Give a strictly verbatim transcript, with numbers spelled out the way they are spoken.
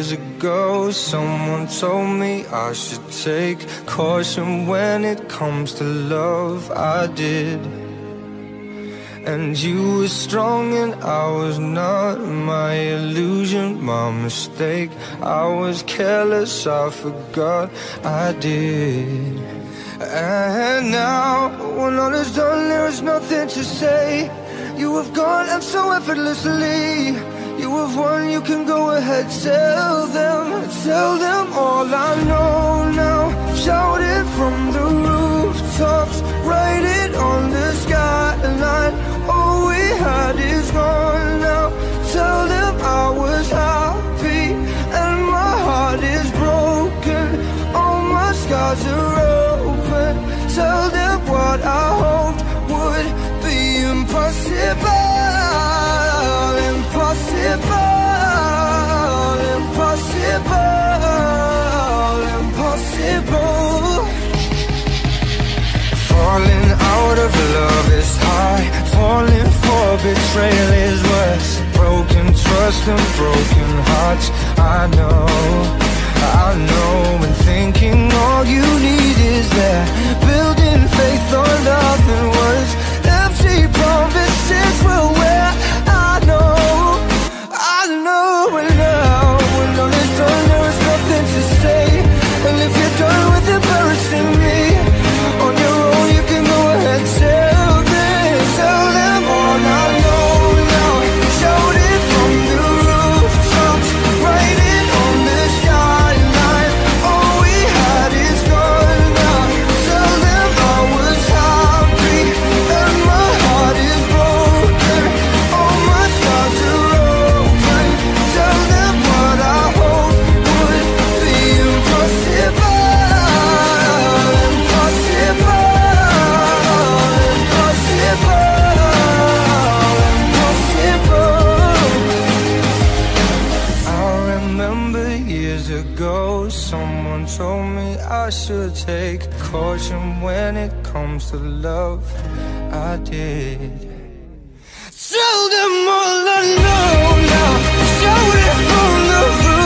years ago, someone told me I should take caution when it comes to love. I did. And you were strong and I was not. My illusion, my mistake. I was careless, I forgot I did. And now, when all is done, there is nothing to say. You have gone and so effortlessly. You have won, you can go ahead, tell them, tell them all I know now. Shout it from the rooftops, write it on the skyline. All we had is gone now. Tell them I was happy and my heart is broken. All my scars are open. Tell them what I hoped would be impossible. Impossible, impossible, impossible. Falling out of love is high. Falling for betrayal is worse. Broken trust and broken hearts. I know, I know. And thinking all you need is there. Building faith on nothing words. Empty promises will wear. I know, I know. And now, when all is done, there is nothing to say. And if you're done with embarrassing me on your own, you can go ahead, tell them, tell them all I know now. Shout it from the rooftops, write it on the skyline. All we had is gone now. Tell them I was happy and my heart is broken. All my scars are open. Tell them what I hope would be impossible. Someone told me I should take caution when it comes to love. I did. Tell them all I know now. Shout it from the roof.